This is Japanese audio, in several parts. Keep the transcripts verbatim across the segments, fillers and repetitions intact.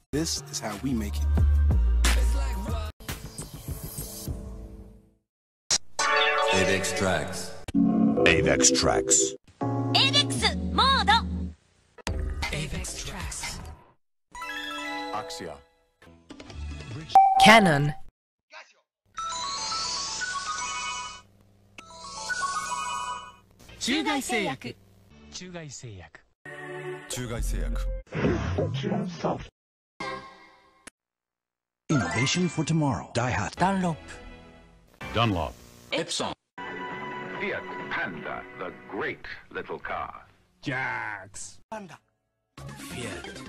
This is how we make it. Avex Tracks. Avex Tracks. Avex モード Avex Tracks. Axia. Canon. 中外製薬中外製薬中外製薬 Innovation for tomorrow. Daihat. ダンロップ Dunlop. Epson. Fiat Panda, the great little car. Jax. Panda Fiat.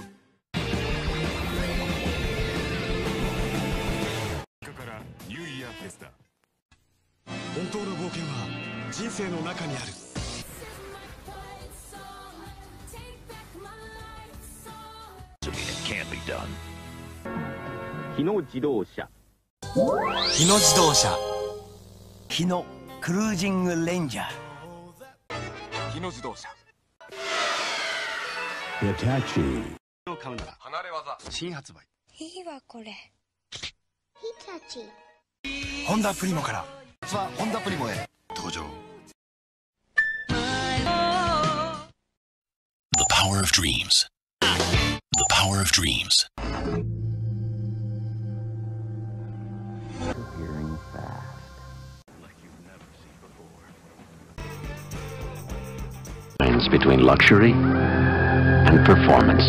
からニューイヤーフェスタ。本当の冒険は人生の中にある。 Can't be done. 日野自動車。 日野自動車日野クルージングレンジャー。 日野自動車。 Hitachi. を買うなら離れ技新発売。 いいわこれヒタチホンダプリモからはホンダプリモへ登場。 The power of dreams. The power of dreams. Disappearing fast. Like you've never seen before. Lines between luxury and performance.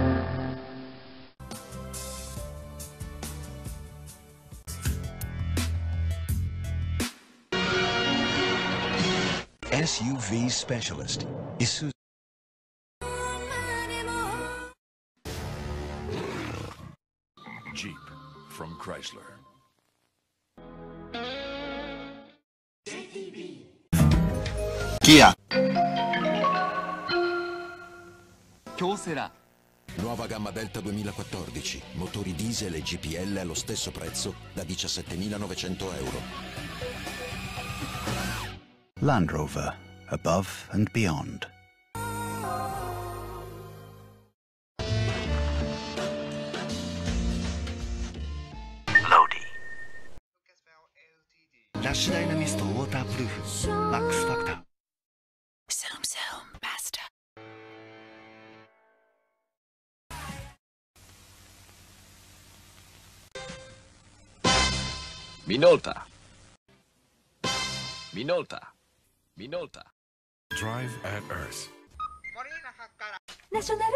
S U V specialist. Isuzu. Jeep from Chrysler. Kia. Kyocera. Nuova gamma Delta duemilaquattordici. Motori diesel e G P L allo stesso prezzo da diciassettemilanovecento euro. Land Rover. Above and beyond. Lash Dynamist Waterproof Max Factor. Zoom zoom basta. Minolta. Minolta. Minolta. Drive at Earth. National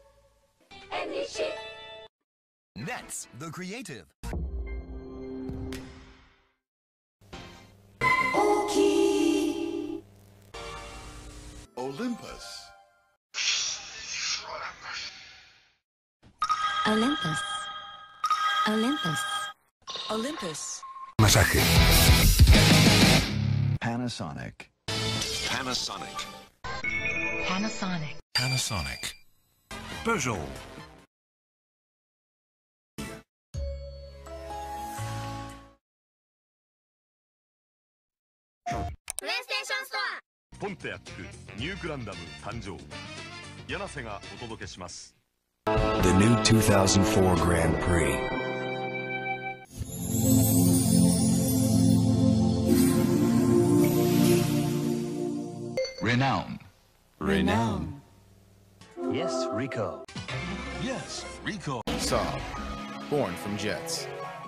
Nets, the creative. Olympus. Olympus Olympus Olympus. Masaki. Panasonic. Panasonic. Panasonic. Panasonic. Peugeot. PlayStation Store ポンテアックニューグランダム誕生。柳瀬がお届けします。 The new two thousand four Grand Prix. Renown. Renown. Yes, Rico. Yes, Rico. Saab, born from jets.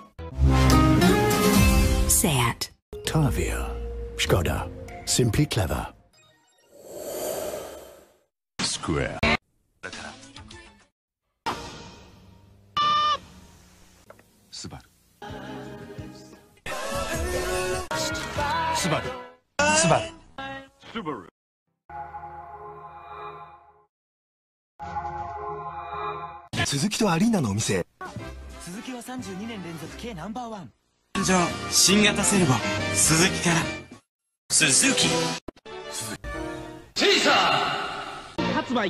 Seat. Tavia. Skoda. Simply clever. Square. Subaru. Subaru. Subaru. Subaru. 鈴木とアリーナのお店。 鈴木はさんじゅうにねん連続 K ナンバーワン。 誕生新型セルボ鈴木から鈴木シーサー発売。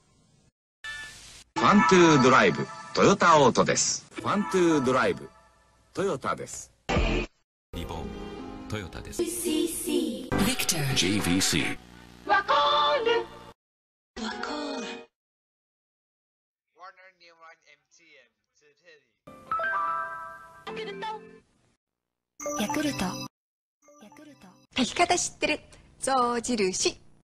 ファントゥードライブトヨタオートです。ファントゥードライブトヨタです。 リボントヨタです。 Victor. J V C. わかるわかるヤクルト。ヤクルト。炊き方知ってる。象印。